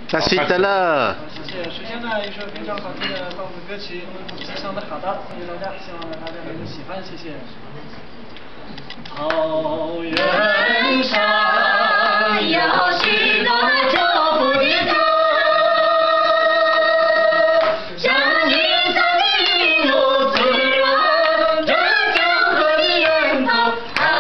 开始的了。 谢谢。首先呢，一首非常好听的棒子歌曲，吉祥的好的，送给大家，希望呢大家能够喜欢，谢谢。草原上有许多祝福的歌，像你走的路自然，这江河的源头。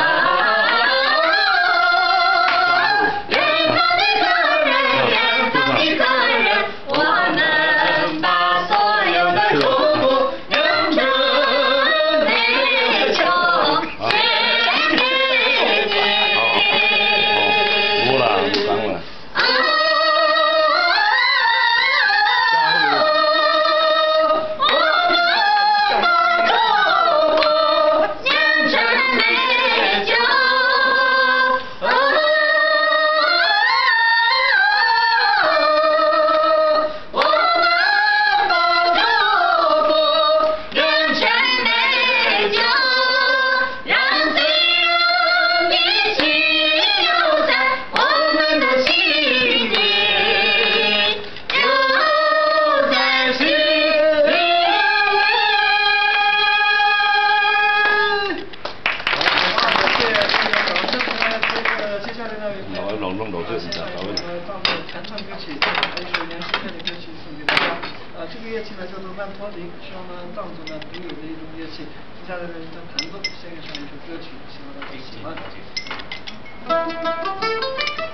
弹唱歌曲，还有一首杨师妹的歌曲送给大家。这个乐器呢叫做曼陀林，是我们藏族呢独有的一种乐器。接下来呢，在弹奏献给上一首歌曲，希望大家喜欢。